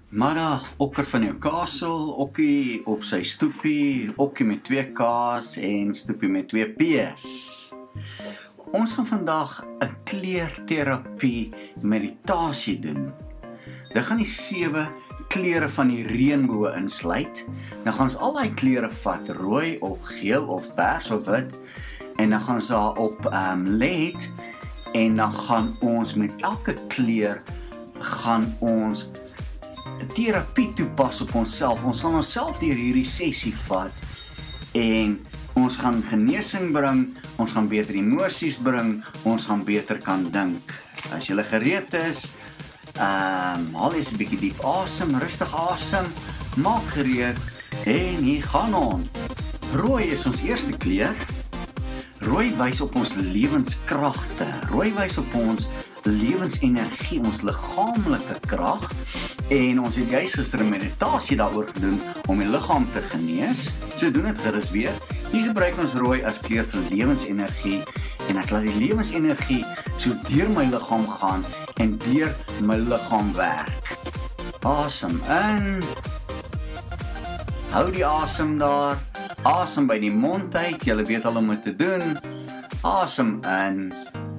Middag, okker van jou kasel, okkie op sy stoepie, okkie met 2 K's en stoepie met 2 P's. Ons gaan vandag 'n kleurterapie meditasie doen. Dit gaan die 7 kleure van die reënboog insluit. Dan gaan ons al die kleure vat, rooi of geel of pers of wit, en dan gaan ons daarop let, en dan gaan ons met elke kleur gaan ons terapie toepas op onsself. Ons gaan onsself deur hierdie sessie vat en ons gaan genesing bring, ons gaan beter emosies bring, ons gaan beter kan dink. As jy gereed is, haal eens 'n bietjie diep asem, rustig asem, maak gereed en hier gaan ons. Rooi is ons eerste kleur. Rooi wys op ons lewenskragte. Rooi wys op ons lewensenergie, ons liggaamlike krag. En ons het juis gister 'n meditasie daaroor gedoen om die liggaam te genees. So doen dit gerus weer. Hier gebruik ons rooi as kleur vir lewensenergie en ek laat die lewensenergie so deur my liggaam gaan en deur my liggaam werk. Asem in. Hou die asem daar. Asem by die mond uit. Julle weet al om dit te doen. Asem in.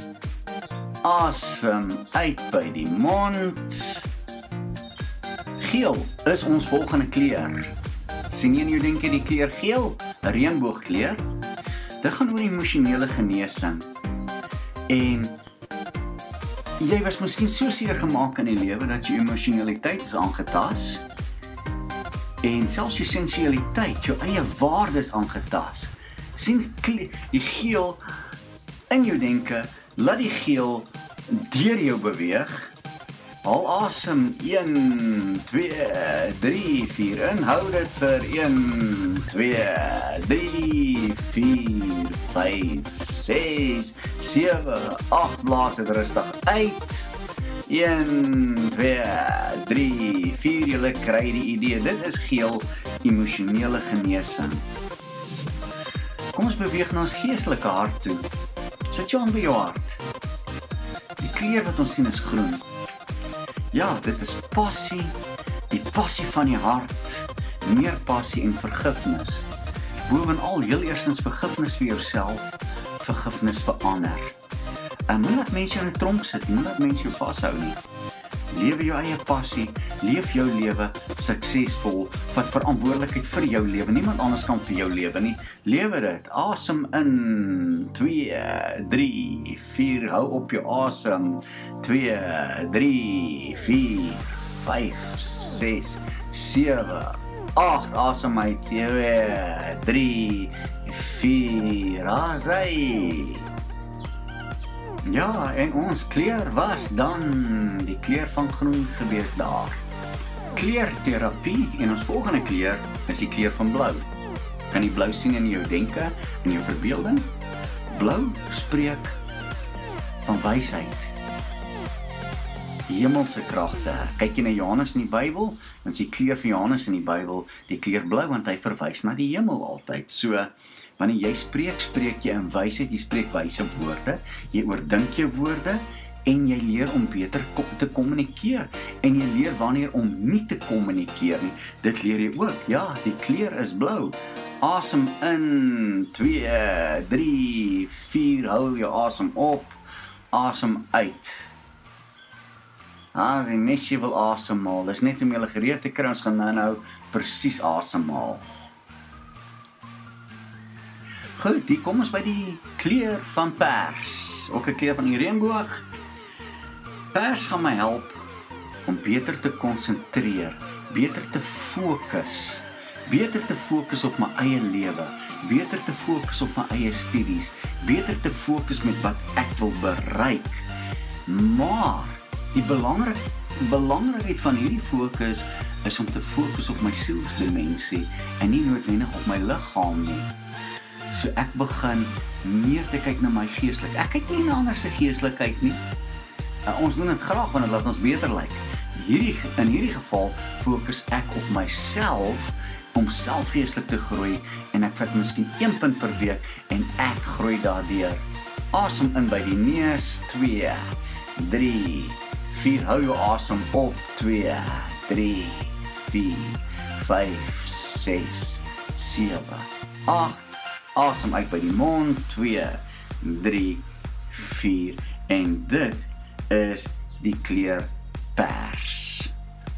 Asem uit by die mond. Geel is ons volgende kleur. Sien jy in jou denke die kleur geel? 'n Reënboogkleur. Dit gaan oor emosionele genesing. En jy was miskien so seer gemaak in die lewe dat jou emosionaliteit is aangetast. En selfs jou sensualiteit, jou eie waardes aangetast. Sien die geel in jou denke, laat die geel deur jou beweeg. Haal asem, 1, 2, 3, 4 in, hou dit vir 1, 2, 3, 4, 5, 6, 7, 8, blaas dit rustig uit. 1, 2, 3, 4, julle kry die idee, dit is geel, emosionele genesing. Kom ons beweeg na ons geestelike hart toe. Sit jou aan by jou hart. Die kleur wat ons sien is groen. Ja, dit is passie, die passie van die hart, meer passie en vergifnis. Bovenal heel eerstens vergifnis vir jouself, vergifnis vir ander. Moenie laat mense jou in 'n tronk sit, moenie laat mense jou vashou nie. Lewe jou eie passie, leef jou lewe suksesvol, vat verantwoordelikheid vir jou lewe. Niemand anders kan vir jou lewe nie. Lewe dit. Asem in. 2, 3, 4. Hou op jou asem. 2, 3, 4, 5, 6, 7, 8. Asem uit. 2, 3, 4. Asai. Ja, en ons kleur was dan die kleur van groen gewees daar. Kleurterapie en ons volgende kleur is die kleur van blou. Kan jy blou sien in jou denke, in jou verbeelding? Blou spreek van wysheid. Die hemelse kragte. Kyk jy na Johannes in die Bybel, dan is die kleur van Johannes in die Bybel die kleur blou, want hy verwys na die hemel altyd. So, wanneer jy spreek, spreek jy in wysheid, jy spreek wyse woorde, jy oordink jou woorde, en jy leer om beter te kommunikeer, en jy leer wanneer om nie te kommunikeer nie, dit leer jy ook, ja, die kleur is blou. Asem in, 2, 3, 4, hou jou asem op, asem uit. As jy net jy wil asemhaal, dis net om julle gereed te kry, ons gaan nou presies asemhaal. Goed, hier kom ons by die kleur van pers, ook 'n kleur van die reënboog. Pers gaan my help om beter te konsentreer, beter te fokus op my eie lewe, beter te fokus op my eie studies, beter te fokus met wat ek wil bereik. Maar die belangrikheid van hierdie fokus is om te fokus op my sielsdimensie en nie noodwendig op my liggaam nie. So ek begin meer te kyk na my geestelik. Ek kyk nie na ander se geestelikheid nie. Ons doen dit graag want dit laat ons beter lyk. In hierdie geval fokus ek op myself om self geestelik te groei en ek vat miskien 1 punt per week en ek groei daardeur. Asem in by die neus, 2, 3, 4, hou jou asem op, 2, 3, 4, 5, 6, 7, 8. Asem uit by die mond. 2, 3, 4. En dit is die kleur pers.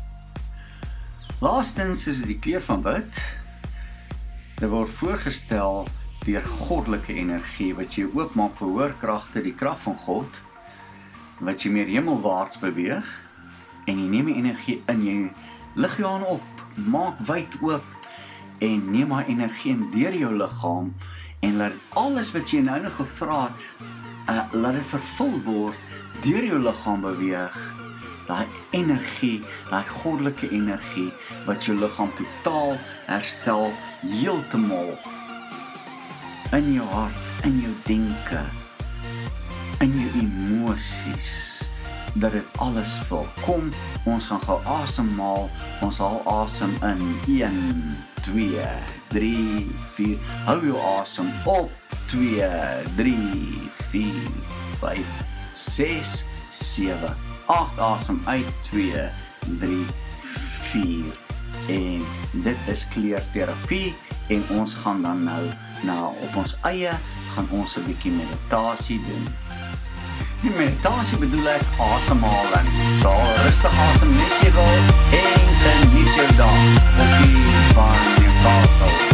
Laastens is die kleur van wit. Dit word voorgestel deur goddelike energie wat jy oopmaak vir hoër kragte, die krag van God, wat jy meer hemelwaarts beweeg, en jy neem die energie in, jy lig jou aan op, maak wyd oop, en neem haar energie in deur jou liggaam, en laat alles wat jy nou gevra het, laat dit vervul word, deur jou liggaam beweeg, daai energie, daai goddelike energie, wat jou liggaam totaal herstel, heeltemal, in jou hart, in jou denke, in jou emosies, dat dit alles vul. Kom, ons gaan gou asemhaal, ons haal asem in, 1, 2, 3, 4, hou jou asem op, 2, 3, 4, 5, 6, 7, 8, asem uit, 2, 3, 4, en dit is kleurterapie, en ons gaan dan nou, op ons eie, gaan ons 'n bietjie meditasie doen. Die meditasie bedoel ek asemhaling, so rustig asem, nes jy wil, en geniet jou dag, op die van jou kasteel.